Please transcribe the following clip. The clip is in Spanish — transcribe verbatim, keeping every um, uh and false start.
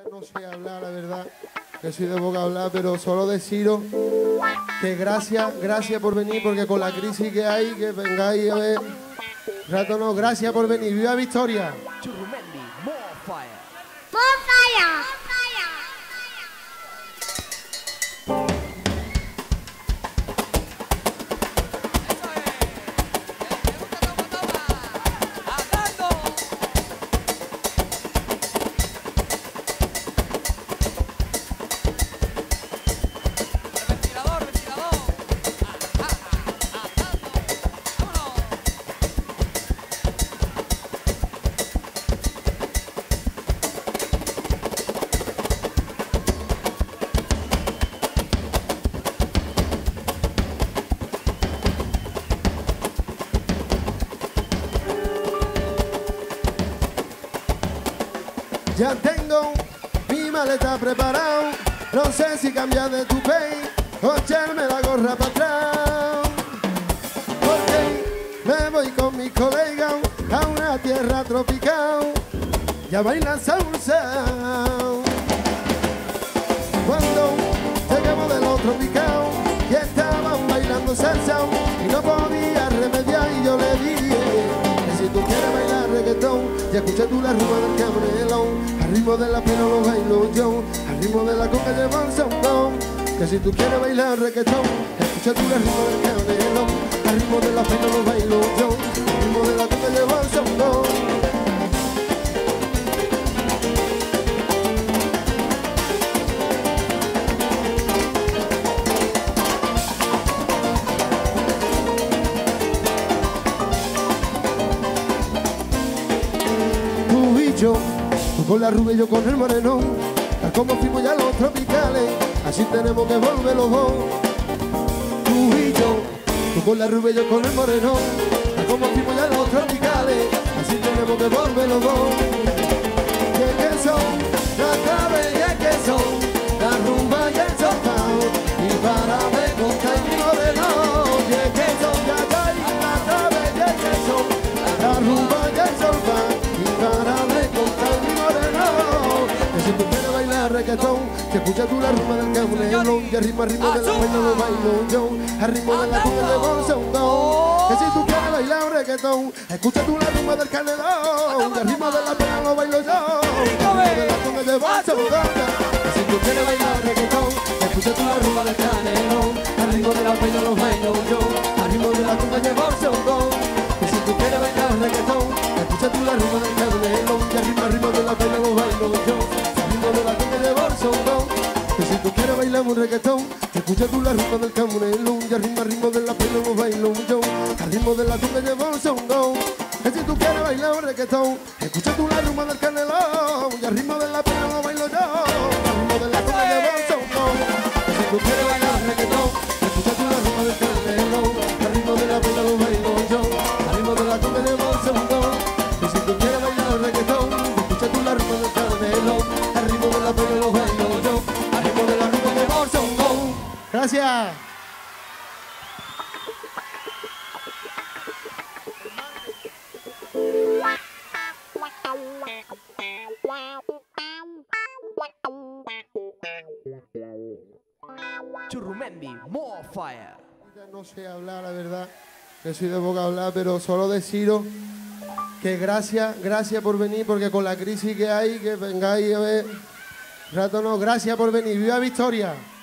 No sé hablar, la verdad, que soy de boca hablar, pero solo deciros que gracias, gracias por venir, porque con la crisis que hay, que vengáis a ver. Rato no, gracias por venir. ¡Viva Victoria! Churrumendi, more fire. More fire. Ya tengo mi maleta preparado, no sé si cambiar de tupé o echarme la gorra para atrás. Porque me voy con mis colegas a una tierra tropical y a bailar salsa. Cuando llegamos de lo tropical y estaban bailando salsa y no podía remediar, y yo le dije que si tú quieres bailar reggaetón y escucha tú la rumba del cabrelón, al ritmo de la pena lo bailo yo, al ritmo de la coca lleva el sondón. Que si tú quieres bailar reggaetón, escucha tú la rumba del cabrelón, al ritmo de la pena lo bailo yo, al ritmo de la coca lleva el sondón. Tú con la rubia y yo con el morenón, tal como fuimos ya los tropicales, así tenemos que volver los dos. Tú y yo, tú con la rubia y yo con el morenón, tal como fuimos ya los tropicales, así tenemos que volver los dos. Y es que son las claves, y es que son la rumba y el soltao, y para ver con mi moreno, y es que son ya ya y las claves, y es que son la rumba y el soltao, y para ver con mi moreno. Que si tú quieres bailar reggaetón, que escucha tú la rumba del cabrelón, y al ritmo, al ritmo de la pena lo bailo yo, al ritmo de la cumbia de bolsondón. Que si tú quieres bailar reggaetón, escucha tú la rumba del canelón, y al ritmo de la pena lo bailo yo, al ritmo de la cumbia de bolsondón. Que si tú quieres bailar reggaetón, escucha tú la rumba del canelón, al ritmo de la pena lo bailo yo, al ritmo de la cumbia de bolsondón. Que si tú quieres bailar reggaetón, escucha tú la rumba del canelón, y al ritmo, al ritmo de la pena lo bailo yo, al ritmo de la cumbia de bolsondón. Que si tú quieres bailar un reggaetón, escucha tú la rumba del cabrelón, y al ritmo, al ritmo de la pena lo bailo yo, al ritmo de la cumbia de bolsondón. Que si tú quieres bailar un reggaetón, escucha tú la rumba del canelón, y al ritmo de la pena lo bailo yo, al ritmo de la cumbia de bolsondón. Que si tú quieres bailar reggaetón, escucha tú la rumba del canelón, al ritmo de la pena lo bailo yo, al ritmo de la cumbia de bolsondón. Que si tú quieres bailar reggaetón, escucha tú la rumba del canelón, al ritmo de la pena lo bailo yo, al ritmo de la rumba de bolsondón. Gracias. Churrumendi, more fire. Ya no sé hablar, la verdad, que soy de boca hablar, pero solo deciros que gracias, gracias por venir, porque con la crisis que hay, que vengáis a ver. Rato no, gracias por venir. ¡Viva Victoria!